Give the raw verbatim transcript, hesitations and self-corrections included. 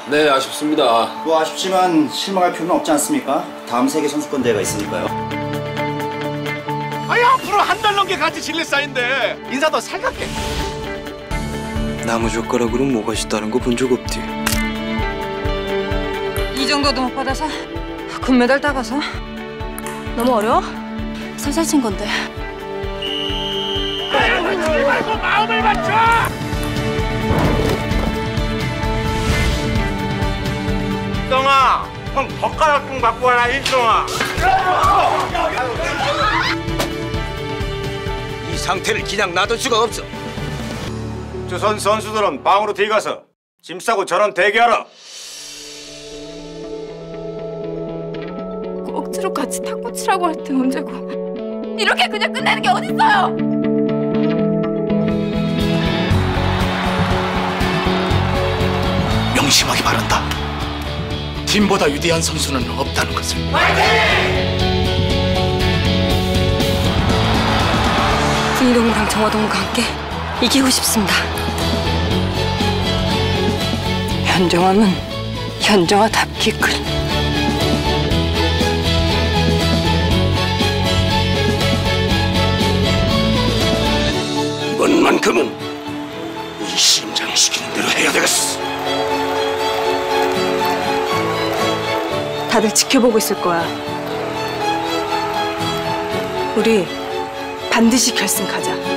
네, 아쉽습니다. 뭐 아쉽지만 실망할 필요는 없지 않습니까? 다음 세계 선수권 대회가 있으니까요. 아니 앞으로 한 달 넘게 같이 질릴 사이인데 인사 더 살갑게. 나무젓가락으로 뭐가 있다는 거 본 적 없지. 이 정도도 못 받아서 금메달 따가서 너무 어려워? 살살 친 건데. 말고 마음을 맞춰. 일동아, 형 젓가락 좀 갖고 와라. 일동아. 이 상태를 그냥 놔둘 수가 없어. 조선 선수들은 방으로 들어가서 짐 싸고 저런 대기하라. 억지로 같이 탁구 치라고 할 때 언제고 이렇게 그냥 끝내는 게 어딨어요? 명심하기 바란다. 팀보다 위대한 선수는 없다는 것을. 군이동무랑 정화동무가 함께 이기고 싶습니다. 현정화는 현정화답기끈. 이번만큼은 이 심장이 시키는 대로 해야 되겠어. 다들 지켜보고 있을 거야. 우리 반드시 결승 가자.